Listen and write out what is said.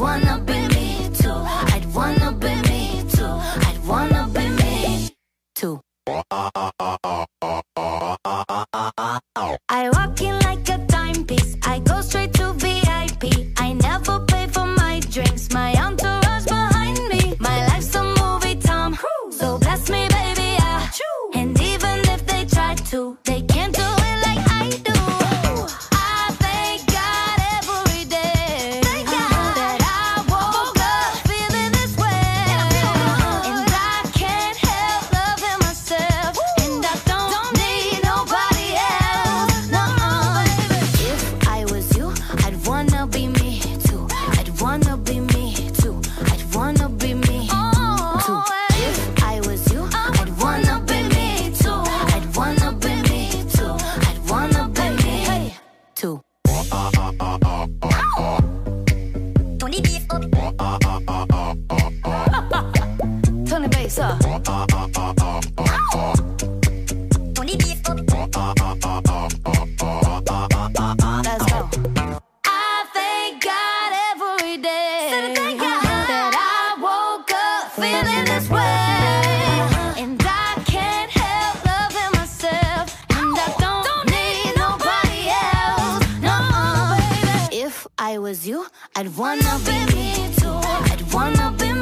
wanna be me too. I'd wanna be me too. I'd wanna be me too. I walk in like a timepiece. I go straight to VIP. I never pay for my drinks. My entourage behind me. My life's a movie, Tom. So bless me, baby, yeah. And even if they try to, they can't do it like I do. I thank God every day that I woke up feeling this way. And I can't help loving myself. And I don't need nobody else. No, baby. If I was you, I'd wanna be me too. I'd wanna be me too. I'd wanna be me too. If I was you, I'd wanna be me too. I'd wanna be me too. I'd wanna be me too. Tony beef up. Turn the bass up. Tony beef up. Let's go. I thank God every day that I woke up feeling this way. And I can't help loving myself. And I don't need nobody else. No, baby. If I was you, I'd wanna be me too. I'd wanna be